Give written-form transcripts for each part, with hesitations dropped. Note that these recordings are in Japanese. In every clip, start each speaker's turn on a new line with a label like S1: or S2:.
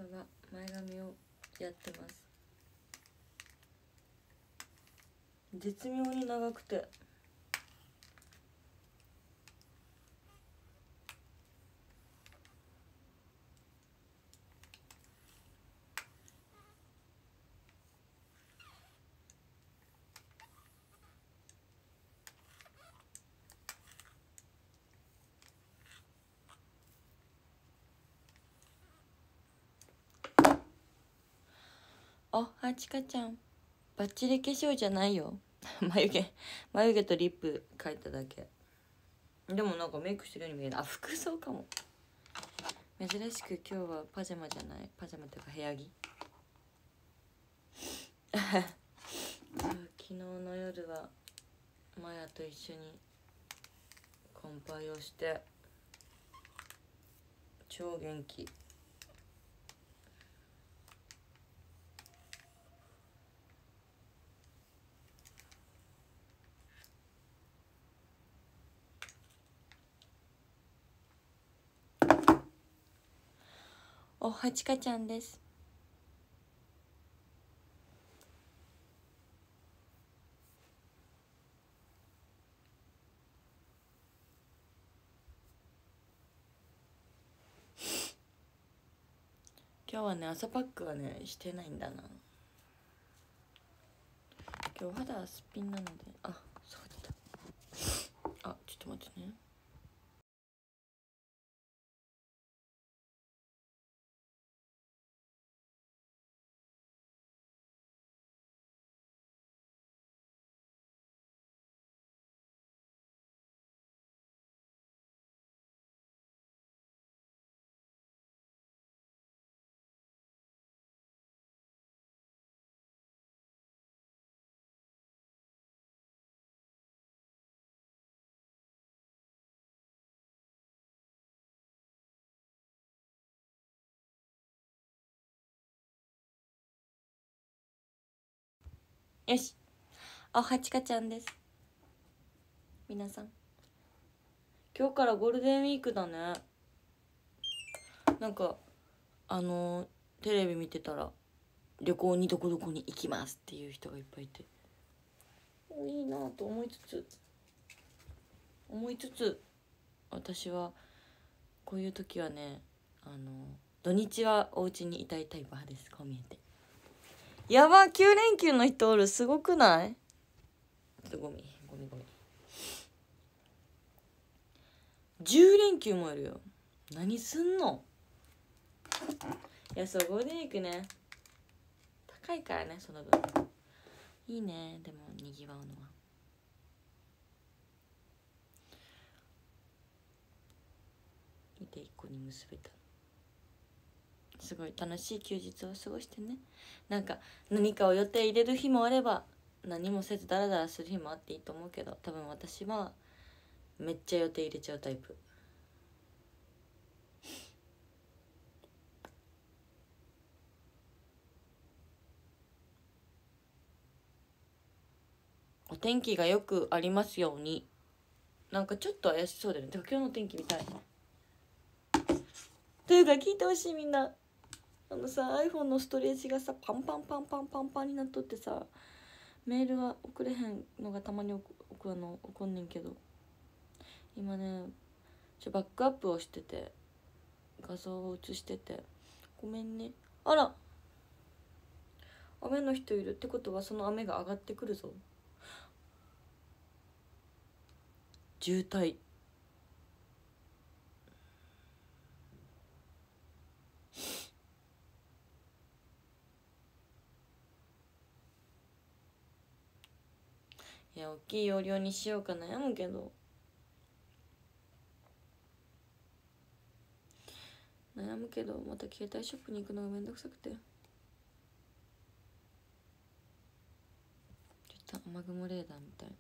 S1: が前髪をやってます。絶妙に長くてはちかちゃんバッチリ化粧じゃないよ眉毛とリップ描いただけ。でもなんかメイクしてるように見える。服装かも。珍しく今日はパジャマじゃない、パジャマというか部屋着昨日の夜はマヤと一緒に乾杯をして超元気。はちかちゃんです。今日はね朝パックはねしてないんだな。今日肌すっぴんなので、そうだった。ちょっと待ってね。よし、はちかちゃんです。皆さん今日からゴールデンウィークだね。なんかテレビ見てたら旅行にどこどこに行きますっていう人がいっぱいいて、いいなと思いつつ私はこういう時はね土日はお家にいたいタイプ派です。こう見えてやば。9連休の人おる。すごくない？ちょっとごめん10連休もいるよ。何すんの？いや、そうゴールデンウィークね高いからね、その分いいね。でもにぎわうのは見て一個に結べた。すごい楽しい休日を過ごしてね。なんか何かを予定入れる日もあれば何もせずダラダラする日もあっていいと思うけど、多分私はめっちゃ予定入れちゃうタイプ。お天気がよくありますように。なんかちょっと怪しそうだよね。でも今日の天気見たいというか聞いてほしい。みんなiPhone のストレージがさパンパンになっとってさ、メールが送れへんのがたまに起こんねんけど、今ねバックアップをしてて画像を写してて、ごめんね。あら、雨の人いるってことはその雨が上がってくるぞ。渋滞。いや、大きい容量にしようか悩むけど、また携帯ショップに行くのがめんどくさくて、ちょっと雨雲レーダーみたいな。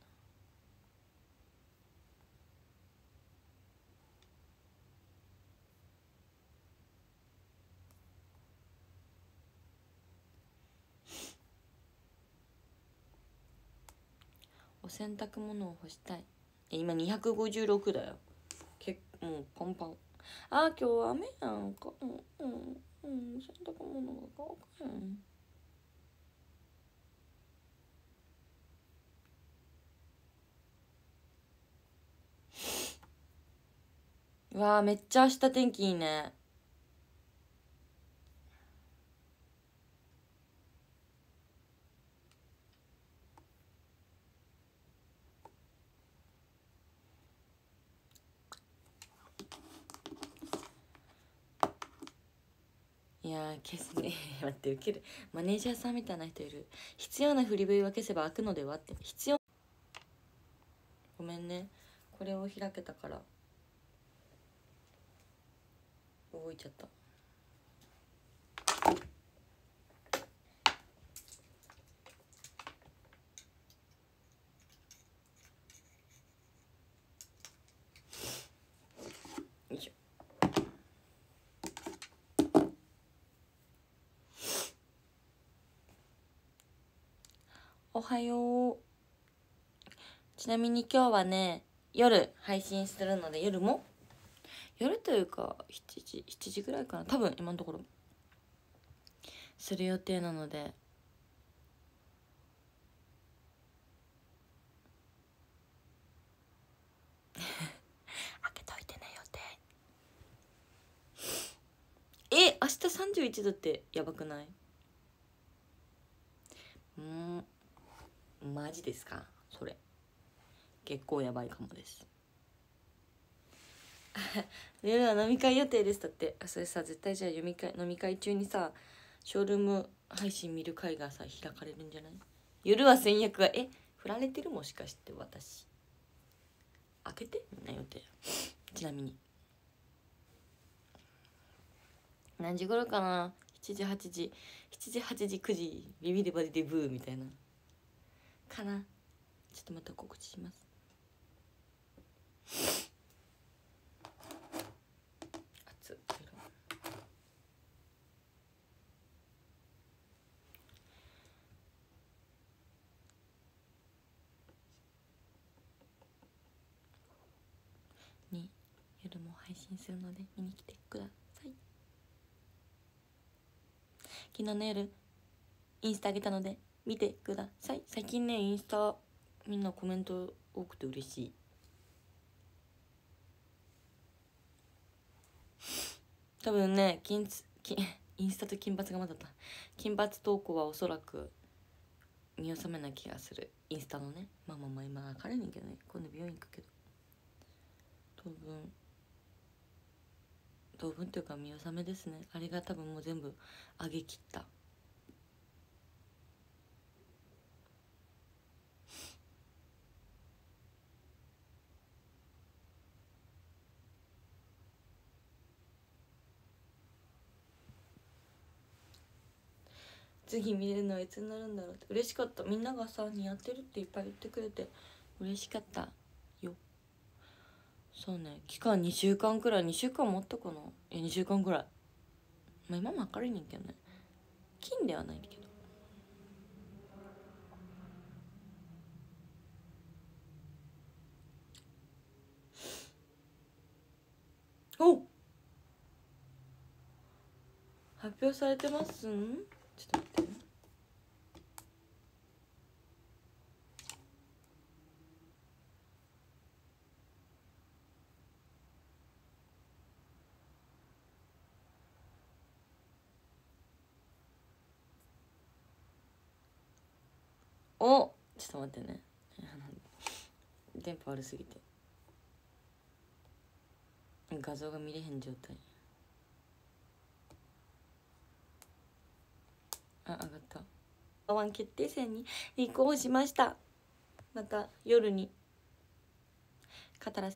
S1: お洗濯物を干したい。今256だよ。もうパンパン。 あー今日雨やんか。洗濯物が乾かへん。うわーめっちゃ明日天気いいね。いやー消すね待ってウケる。マネージャーさんみたいな人いる。必要な振り笛は消せば開くのではって。必要。ごめんね、これを開けたから動いちゃった。よいしょ。おはよう。ちなみに今日はね夜配信するので、夜というか7時ぐらいかな、多分今のところする予定なので開けといてね予定。明日31度ってやばくない？マジですか？それ結構やばいかもです。夜は飲み会予定です。だってそれさ、絶対じゃあ飲み会中にさショールーム配信見る会がさ開かれるんじゃない？夜は先約が振られてる？もしかして私開けてみんな予定。ちなみに何時頃かな。7時8時9時ビビデバディデブーみたいなかな。ちょっとまた告知します。熱っ。に夜も配信するので見に来てください。昨日の夜インスタあげたので見てください。最近ねインスタみんなコメント多くて嬉しい。多分ねインスタと金髪がまだった。金髪投稿はおそらく見納めな気がする。インスタのねまあ今分かれねんけどね、今度美容院行くけど当分というか見納めですね。あれが多分もう全部上げきった。次見れるのはいつになるんだろうって嬉しかった。みんながさ似合ってるっていっぱい言ってくれて嬉しかったよ。そうね、期間2週間くらい。2週間もったかな。2週間くらい。まあ今も明るいねんけどね、金ではないけど。お、発表されてますん？ちょっと待ってね。お、ちょっと待ってね電波悪すぎて画像が見れへん状態。上がった。ワン決定戦に立候補しました。また夜に語らせ。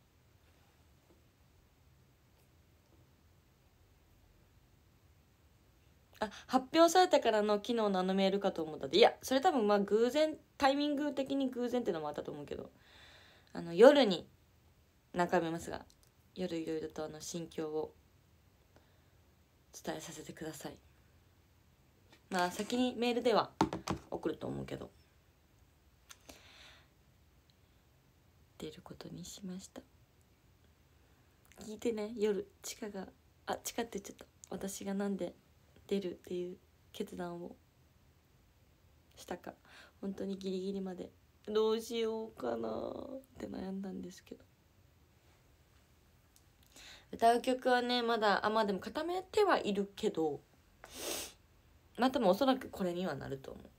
S1: 発表されたからの昨日のメールかと思ったで。いやそれ多分偶然、タイミング的に偶然っていうのもあったと思うけど、夜に何回も言いますが夜いろいろと心境を伝えさせてください。先にメールでは送ると思うけど出ることにしました。 聞いてね。夜チカがチカって言っちゃった。私がなんで出るっていう決断をしたか、本当にギリギリまでどうしようかなって悩んだんですけど、歌う曲はねまだでも固めてはいるけど、多分おそらくこれにはなると思う。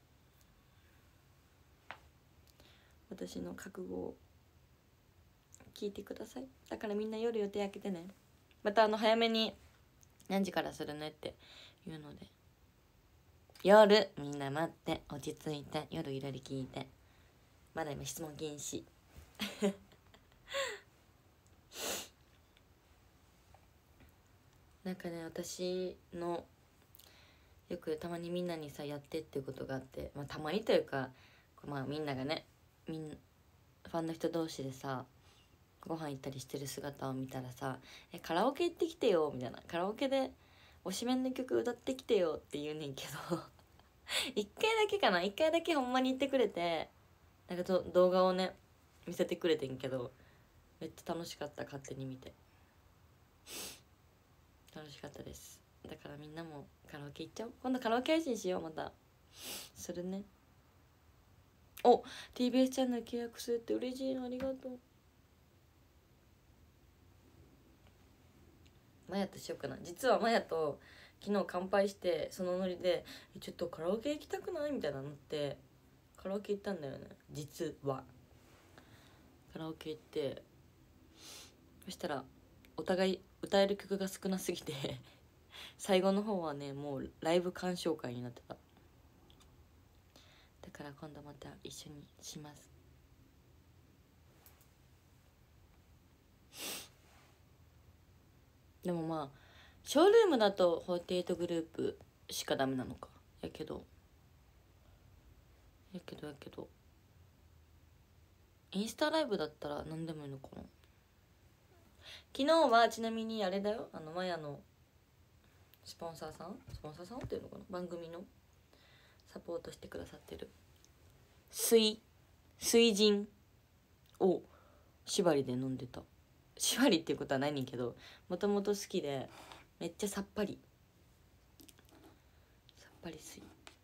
S1: 私の覚悟を聞いてください。だからみんな夜予定開けてね。また早めに何時からするねって言うので、夜みんな待って、落ち着いて夜いろいろ聞いて。まだ今質問禁止なんかね、私のよくたまにみんなにさやってっていうことがあって、たまにというか、みんながねファンの人同士でさご飯行ったりしてる姿を見たらさ「カラオケ行ってきてよ」みたいな、カラオケで推しメンの曲歌ってきてよって言うねんけど一回だけほんまに言ってくれて、なんか動画をね見せてくれてんけど、めっちゃ楽しかった。勝手に見て楽しかったです。だからみんなもカラオケ行っちゃおう。今度カラオケ配信しよう。またするね。TBS チャンネル契約するって嬉しいの、ありがとう。マヤとしようかな。実はマヤと昨日乾杯して、そのノリでちょっとカラオケ行きたくないみたいなのってカラオケ行ったんだよね。実はカラオケ行って、そしたらお互い歌える曲が少なすぎて最後の方はねもうライブ鑑賞会になってた。だから今度また一緒にします。でもショールームだと48グループしかダメなのか。やけどインスタライブだったら何でもいいのかな。昨日はちなみにあれだよ、マヤのスポンサーさんっていうのかな、番組のサポートしてくださってる水ジを縛りで飲んでた。縛りっていうことはないねんけど、もともと好きでめっちゃさっぱり水。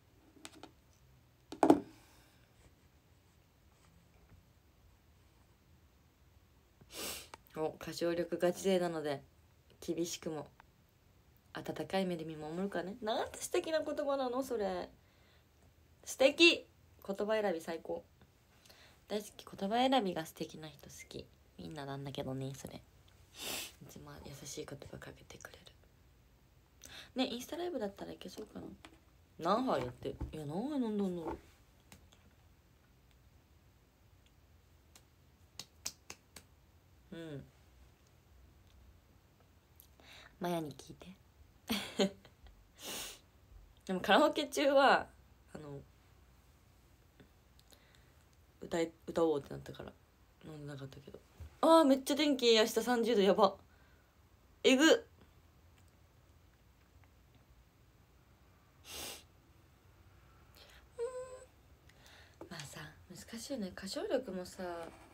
S1: 歌唱力ガチ勢なので厳しくも温かい目で見守るかね。なんて素敵な言葉なのそれ。素敵。言葉選び最高。大好き。言葉選びが素敵な人好き。みんななんだけどね、それいつも優しい言葉かけてくれるね。インスタライブだったらいけそうかな。何杯やって、いや何杯飲んだんだろう。マヤに聞いてでもカラオケ中は歌おうってなったから飲んでなかったけど、めっちゃ電気明日30度やば。えぐっ。さ難しいよね。歌唱力もさ、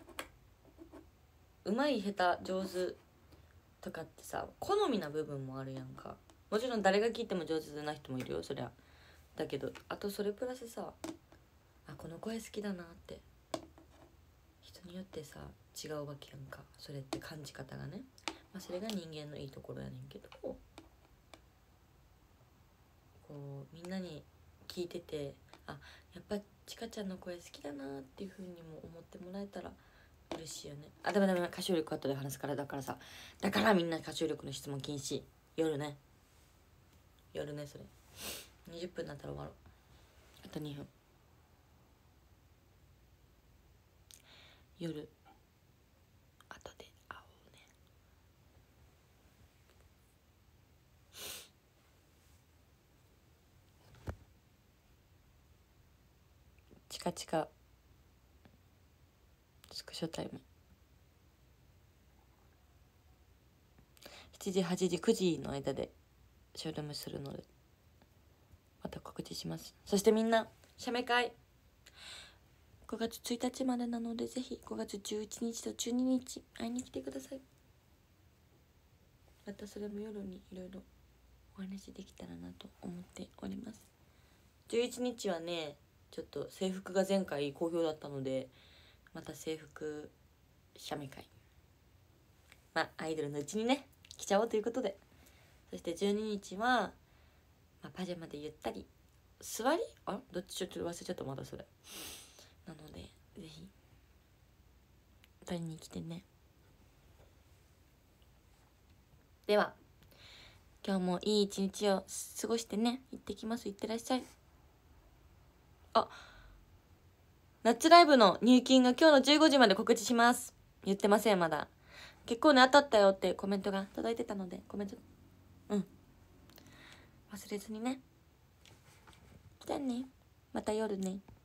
S1: うまい下手上手とかってさ好みな部分もあるやんか。もちろん誰が聴いても上手でない人もいるよ、そりゃ。だけどあとそれプラスさ、この声好きだなって人によってさ違うわけやんか。それって感じ方がね。それが人間のいいところやねんけど、こうみんなに聞いててやっぱちかちゃんの声好きだなっていう風にも思ってもらえたら嬉しいよね。ダメ歌唱力後で話すから。だからみんな歌唱力の質問禁止。夜ねそれ20分になったら終わろう。あと2分。夜後で会おうね。チカチカスクショタイム7時8時9時の間でショールームするのでまた告知します。そしてみんな写メ会5月1日までなので、ぜひ5月11日と12日会いに来てください。 またそれも夜にいろいろお話できたらなと思っております。11日はねちょっと制服が前回好評だったので、また制服写メ会、まあアイドルのうちにね着ちゃおうということで、そして12日は、まあ、パジャマでゆったり座りどっちちょっと忘れちゃった、まだそれなのでぜひ取りに来てね。では今日もいい一日を過ごしてね。行ってきます。行ってらっしゃい。夏ライブの入金が今日の15時まで告知します。言ってませんまだ。結構ね当たったよってコメントが届いてたので、コメント忘れずにね。じゃあね、また夜ね。